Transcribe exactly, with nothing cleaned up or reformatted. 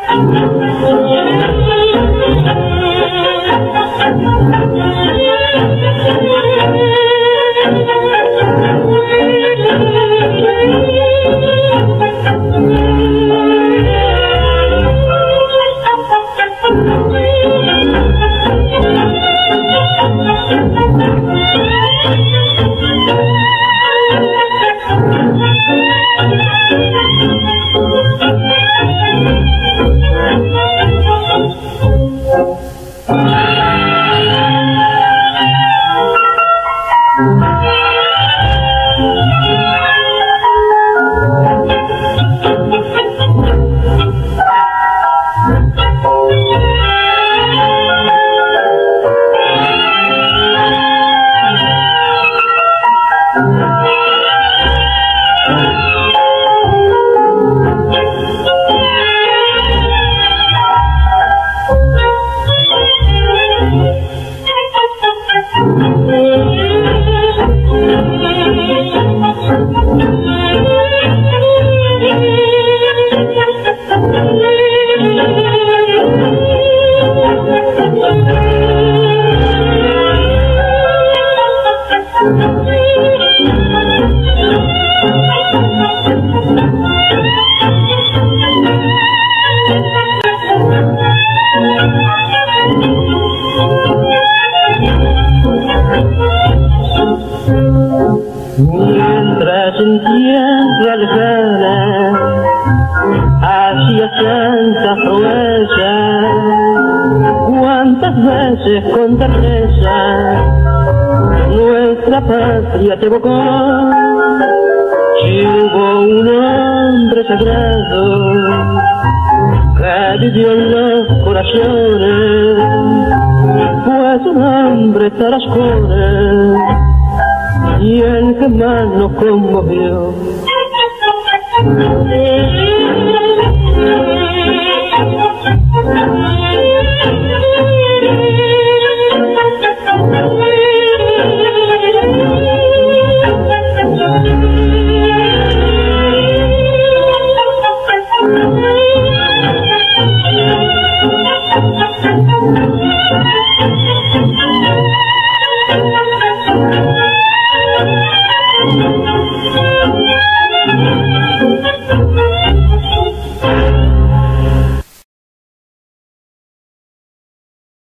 Mientras en tierra lejana hacía tantas promesas, cuántas veces con terneza nuestra patria te evocó. Si hubo un hombre sagrado que vivió en los corazones, pues un hombre tarascona y el que más nos conmovió.